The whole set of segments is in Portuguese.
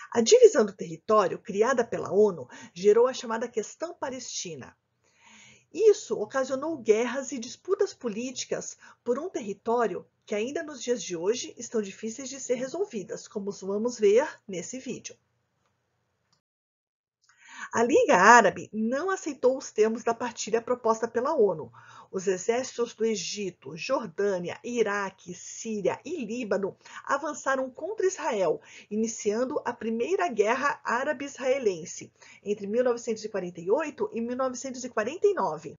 A divisão do território, criada pela ONU, gerou a chamada Questão Palestina. Isso ocasionou guerras e disputas políticas por um território que ainda nos dias de hoje estão difíceis de ser resolvidas, como vamos ver nesse vídeo. A Liga Árabe não aceitou os termos da partilha proposta pela ONU. Os exércitos do Egito, Jordânia, Iraque, Síria e Líbano avançaram contra Israel, iniciando a Primeira Guerra Árabe-Israelense entre 1948 e 1949.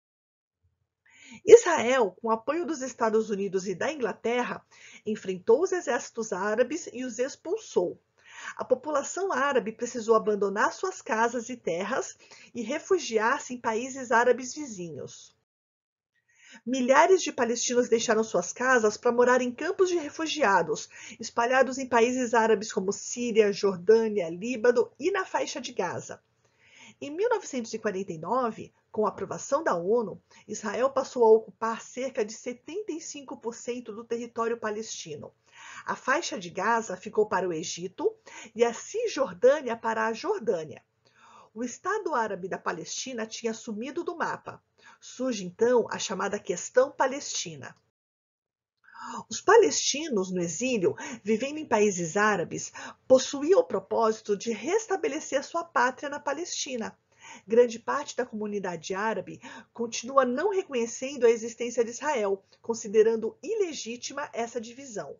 Israel, com apoio dos Estados Unidos e da Inglaterra, enfrentou os exércitos árabes e os expulsou. A população árabe precisou abandonar suas casas e terras e refugiar-se em países árabes vizinhos. Milhares de palestinos deixaram suas casas para morar em campos de refugiados, espalhados em países árabes como Síria, Jordânia, Líbano e na faixa de Gaza. Em 1949, com a aprovação da ONU, Israel passou a ocupar cerca de 75% do território palestino. A faixa de Gaza ficou para o Egito e a Cisjordânia para a Jordânia. O Estado Árabe da Palestina tinha sumido do mapa. Surge então a chamada Questão Palestina. Os palestinos no exílio, vivendo em países árabes, possuíam o propósito de restabelecer sua pátria na Palestina. Grande parte da comunidade árabe continua não reconhecendo a existência de Israel, considerando ilegítima essa divisão.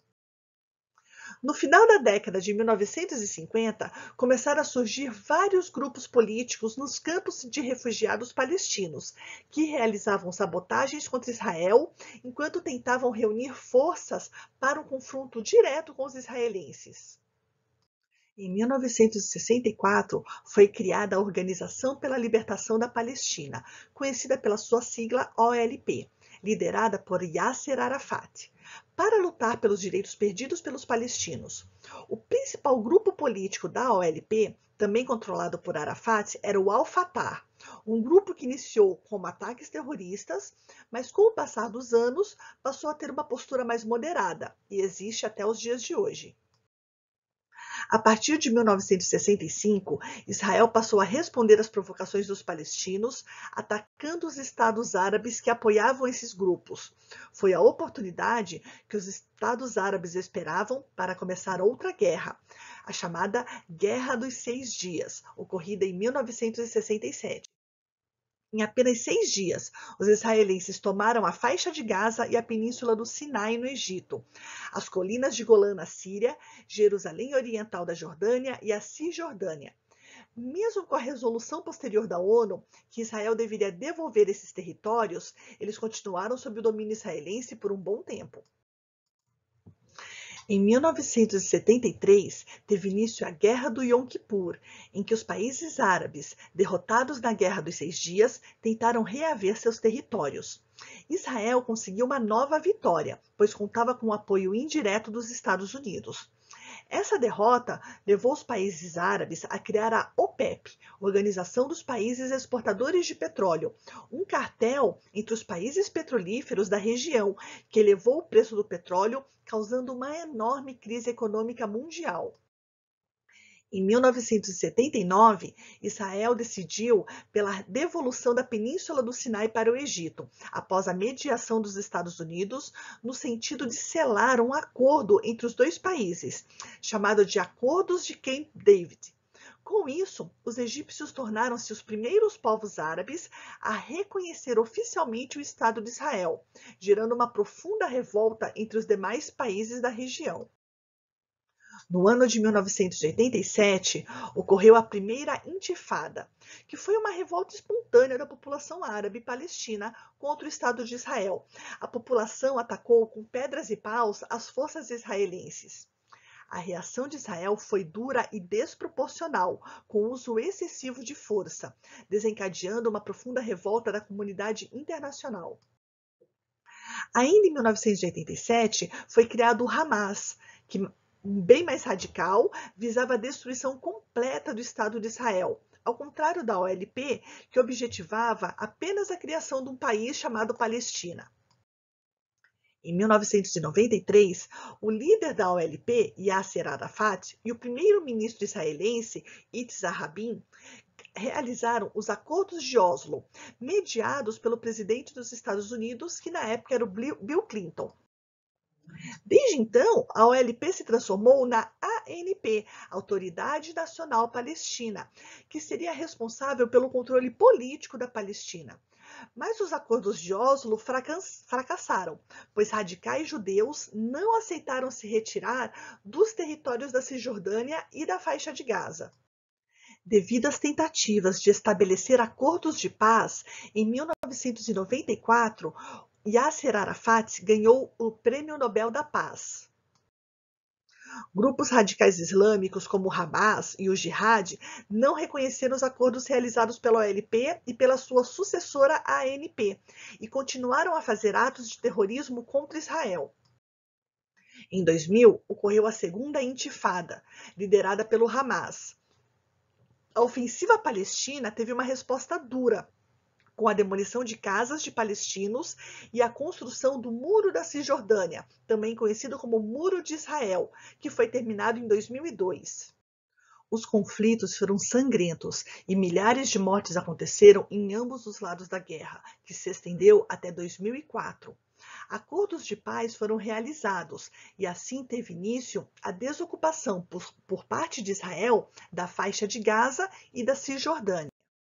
No final da década de 1950, começaram a surgir vários grupos políticos nos campos de refugiados palestinos, que realizavam sabotagens contra Israel enquanto tentavam reunir forças para um confronto direto com os israelenses. Em 1964, foi criada a Organização pela Libertação da Palestina, conhecida pela sua sigla OLP, liderada por Yasser Arafat, para lutar pelos direitos perdidos pelos palestinos. O principal grupo político da OLP, também controlado por Arafat, era o Al-Fatah, um grupo que iniciou como ataques terroristas, mas com o passar dos anos passou a ter uma postura mais moderada e existe até os dias de hoje. A partir de 1965, Israel passou a responder às provocações dos palestinos, atacando os estados árabes que apoiavam esses grupos. Foi a oportunidade que os estados árabes esperavam para começar outra guerra, a chamada Guerra dos 6 Dias, ocorrida em 1967. Em apenas 6 dias, os israelenses tomaram a faixa de Gaza e a península do Sinai, no Egito, as colinas de Golã, na Síria, Jerusalém Oriental da Jordânia e a Cisjordânia. Mesmo com a resolução posterior da ONU, que Israel deveria devolver esses territórios, eles continuaram sob o domínio israelense por um bom tempo. Em 1973, teve início a Guerra do Yom Kippur, em que os países árabes, derrotados na Guerra dos 6 Dias, tentaram reaver seus territórios. Israel conseguiu uma nova vitória, pois contava com o apoio indireto dos Estados Unidos. Essa derrota levou os países árabes a criar a OPEP, Organização dos Países Exportadores de Petróleo, um cartel entre os países petrolíferos da região, que elevou o preço do petróleo, causando uma enorme crise econômica mundial. Em 1979, Israel decidiu pela devolução da Península do Sinai para o Egito, após a mediação dos Estados Unidos, no sentido de selar um acordo entre os dois países, chamado de Acordos de Camp David. Com isso, os egípcios tornaram-se os primeiros povos árabes a reconhecer oficialmente o Estado de Israel, gerando uma profunda revolta entre os demais países da região. No ano de 1987, ocorreu a primeira Intifada, que foi uma revolta espontânea da população árabe palestina contra o Estado de Israel. A população atacou com pedras e paus as forças israelenses. A reação de Israel foi dura e desproporcional, com o uso excessivo de força, desencadeando uma profunda revolta da comunidade internacional. Ainda em 1987, foi criado o Hamas, que bem mais radical, visava a destruição completa do Estado de Israel, ao contrário da OLP, que objetivava apenas a criação de um país chamado Palestina. Em 1993, o líder da OLP, Yasser Arafat, e o primeiro-ministro israelense, Yitzhak Rabin, realizaram os Acordos de Oslo, mediados pelo presidente dos Estados Unidos, que na época era o Bill Clinton. Desde então, a OLP se transformou na ANP, Autoridade Nacional Palestina, que seria responsável pelo controle político da Palestina. Mas os acordos de Oslo fracassaram, pois radicais judeus não aceitaram se retirar dos territórios da Cisjordânia e da faixa de Gaza. Devido às tentativas de estabelecer acordos de paz, em 1994, Yasser Arafat ganhou o Prêmio Nobel da Paz. Grupos radicais islâmicos como o Hamas e o Jihad não reconheceram os acordos realizados pela OLP e pela sua sucessora ANP e continuaram a fazer atos de terrorismo contra Israel. Em 2000, ocorreu a segunda intifada, liderada pelo Hamas. A ofensiva palestina teve uma resposta dura, com a demolição de casas de palestinos e a construção do Muro da Cisjordânia, também conhecido como Muro de Israel, que foi terminado em 2002. Os conflitos foram sangrentos e milhares de mortes aconteceram em ambos os lados da guerra, que se estendeu até 2004. Acordos de paz foram realizados e assim teve início a desocupação por parte de Israel da faixa de Gaza e da Cisjordânia.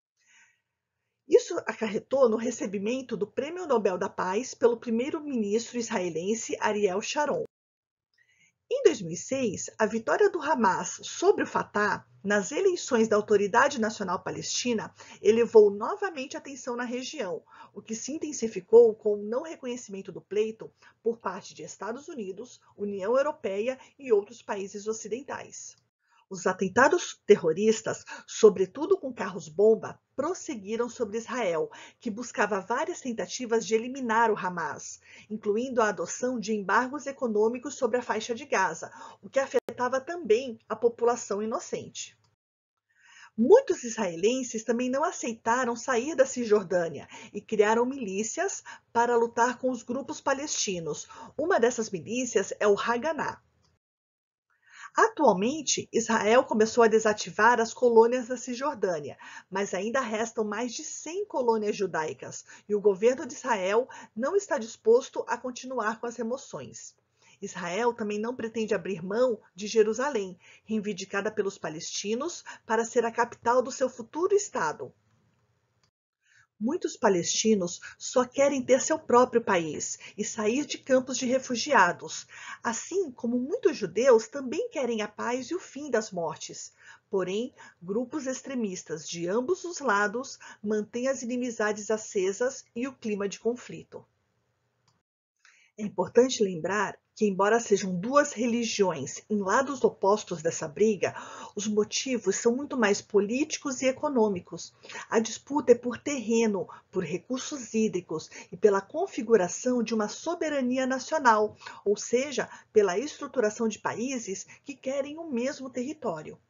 Isso acarretou no recebimento do Prêmio Nobel da Paz pelo primeiro-ministro israelense Ariel Sharon. Em 2006, a vitória do Hamas sobre o Fatah nas eleições da Autoridade Nacional Palestina elevou novamente a tensão na região, o que se intensificou com o não reconhecimento do pleito por parte de Estados Unidos, União Europeia e outros países ocidentais. Os atentados terroristas, sobretudo com carros-bomba, prosseguiram sobre Israel, que buscava várias tentativas de eliminar o Hamas, incluindo a adoção de embargos econômicos sobre a faixa de Gaza, o que afetava também a população inocente. Muitos israelenses também não aceitaram sair da Cisjordânia e criaram milícias para lutar com os grupos palestinos. Uma dessas milícias é o Haganah. Atualmente, Israel começou a desativar as colônias da Cisjordânia, mas ainda restam mais de 100 colônias judaicas e o governo de Israel não está disposto a continuar com as remoções. Israel também não pretende abrir mão de Jerusalém, reivindicada pelos palestinos para ser a capital do seu futuro Estado. Muitos palestinos só querem ter seu próprio país e sair de campos de refugiados, assim como muitos judeus também querem a paz e o fim das mortes. Porém, grupos extremistas de ambos os lados mantêm as inimizades acesas e o clima de conflito. É importante lembrar que, embora sejam duas religiões em lados opostos dessa briga, os motivos são muito mais políticos e econômicos. A disputa é por terreno, por recursos hídricos e pela configuração de uma soberania nacional, ou seja, pela estruturação de países que querem o mesmo território.